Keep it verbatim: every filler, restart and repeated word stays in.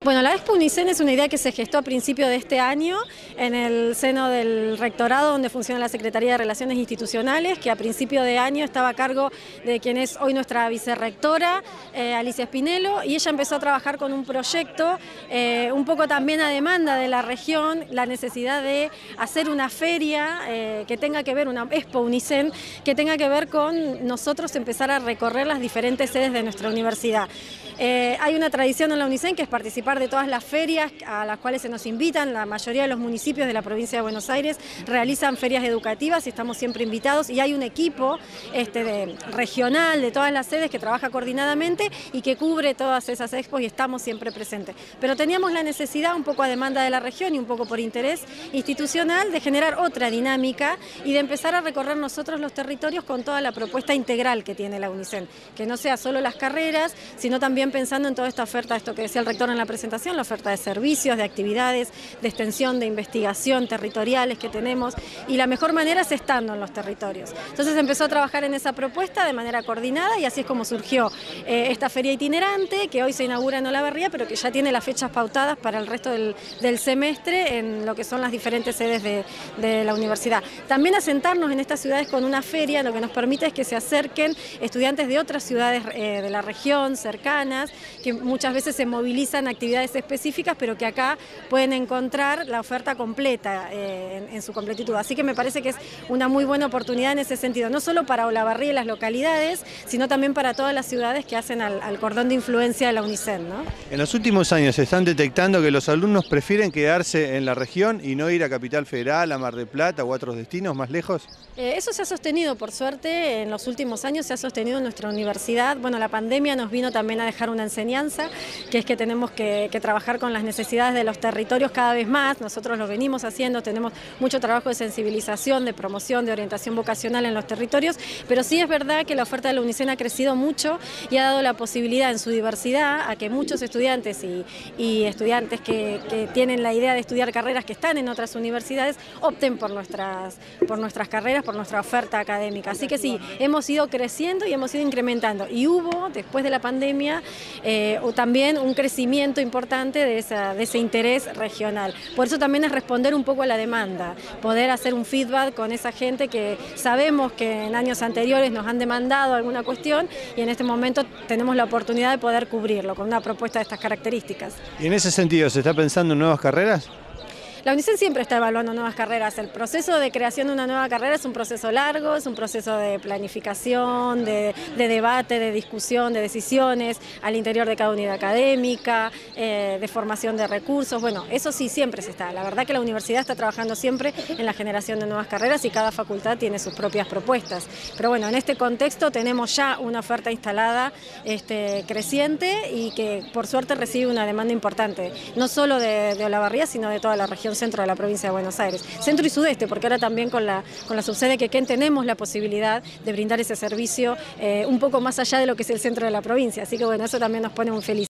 Bueno, la Expo Unicen es una idea que se gestó a principio de este año en el seno del rectorado donde funciona la Secretaría de Relaciones Institucionales, que a principio de año estaba a cargo de quien es hoy nuestra vicerrectora, eh, Alicia Spinello, y ella empezó a trabajar con un proyecto, eh, un poco también a demanda de la región, la necesidad de hacer una feria eh, que tenga que ver, una Expo Unicen, que tenga que ver con nosotros empezar a recorrer las diferentes sedes de nuestra universidad. Eh, hay una tradición en la Unicen que es participar de todas las ferias a las cuales se nos invitan. La mayoría de los municipios de la provincia de Buenos Aires realizan ferias educativas y estamos siempre invitados, y hay un equipo este, de, regional de todas las sedes que trabaja coordinadamente y que cubre todas esas expos y estamos siempre presentes. Pero teníamos la necesidad, un poco a demanda de la región y un poco por interés institucional, de generar otra dinámica y de empezar a recorrer nosotros los territorios con toda la propuesta integral que tiene la Unicen, que no sea solo las carreras, sino también pensando en toda esta oferta, esto que decía el rector en la presentación, la oferta de servicios, de actividades, de extensión, de investigación territoriales que tenemos, y la mejor manera es estando en los territorios. Entonces empezó a trabajar en esa propuesta de manera coordinada y así es como surgió eh, esta feria itinerante que hoy se inaugura en Olavarría, pero que ya tiene las fechas pautadas para el resto del, del semestre en lo que son las diferentes sedes de, de la universidad. También asentarnos en estas ciudades con una feria lo que nos permite es que se acerquen estudiantes de otras ciudades eh, de la región, cercanas, que muchas veces se movilizan actividades específicas, pero que acá pueden encontrar la oferta completa eh, en, en su completitud. Así que me parece que es una muy buena oportunidad en ese sentido, no solo para Olavarría y las localidades, sino también para todas las ciudades que hacen al, al cordón de influencia de la Unicen, ¿no? En los últimos años se están detectando que los alumnos prefieren quedarse en la región y no ir a Capital Federal, a Mar del Plata o a otros destinos más lejos. Eh, eso se ha sostenido, por suerte, en los últimos años se ha sostenido en nuestra universidad. Bueno, la pandemia nos vino también a dejar una enseñanza, que es que tenemos que, que trabajar con las necesidades de los territorios cada vez más. Nosotros lo venimos haciendo, tenemos mucho trabajo de sensibilización, de promoción, de orientación vocacional en los territorios, pero sí es verdad que la oferta de la Unicen ha crecido mucho y ha dado la posibilidad en su diversidad a que muchos estudiantes y, y estudiantes que, que tienen la idea de estudiar carreras que están en otras universidades opten por nuestras, por nuestras carreras, por nuestra oferta académica. Así que sí, hemos ido creciendo y hemos ido incrementando. Y hubo, después de la pandemia, eh, también un crecimiento importante de, esa, de ese interés regional. Por eso también es responder un poco a la demanda, poder hacer un feedback con esa gente que sabemos que en años anteriores nos han demandado alguna cuestión y en este momento tenemos la oportunidad de poder cubrirlo con una propuesta de estas características. ¿Y en ese sentido se está pensando en nuevas carreras? La Unicen siempre está evaluando nuevas carreras. El proceso de creación de una nueva carrera es un proceso largo, es un proceso de planificación, de, de debate, de discusión, de decisiones al interior de cada unidad académica, eh, de formación de recursos. Bueno, eso sí siempre se está. La verdad que la universidad está trabajando siempre en la generación de nuevas carreras y cada facultad tiene sus propias propuestas. Pero bueno, en este contexto tenemos ya una oferta instalada este, creciente y que por suerte recibe una demanda importante, no solo de, de Olavarría, sino de toda la región centro de la provincia de Buenos Aires, centro y sudeste, porque ahora también con la, con la subsede Quequén tenemos la posibilidad de brindar ese servicio eh, un poco más allá de lo que es el centro de la provincia, así que bueno, eso también nos pone muy felices.